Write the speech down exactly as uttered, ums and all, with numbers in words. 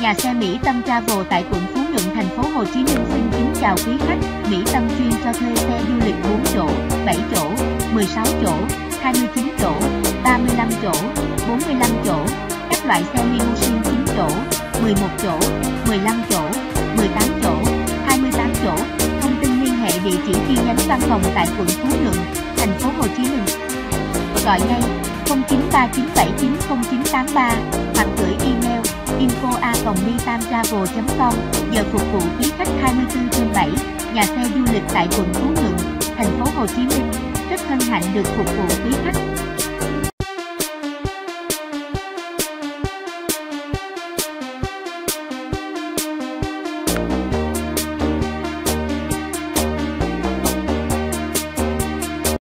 Nhà xe Mỹ Tâm Travel tại quận Phú Nhuận, thành phố Hồ Chí Minh xin kính chào quý khách. Mỹ Tâm chuyên cho thuê xe du lịch bốn chỗ, bảy chỗ, mười sáu chỗ, hai mươi chín chỗ, ba mươi lăm chỗ, bốn mươi lăm chỗ, các loại xe limousine chín chỗ, mười một chỗ, mười lăm chỗ, mười tám chỗ, hai mươi tám chỗ. Thông tin liên hệ địa chỉ chi nhánh văn phòng tại quận Phú Nhuận, thành phố Hồ Chí Minh. Gọi ngay không chín ba chín bảy chín không chín tám ba hoặc gửi email info a còng mitamtravel chấm com. Giờ phục vụ quý khách hai mươi tư trên bảy. Nhà xe du lịch tại quận Phú Nhuận, thành phố Hồ Chí Minh. Rất hân hạnh được phục vụ quý khách.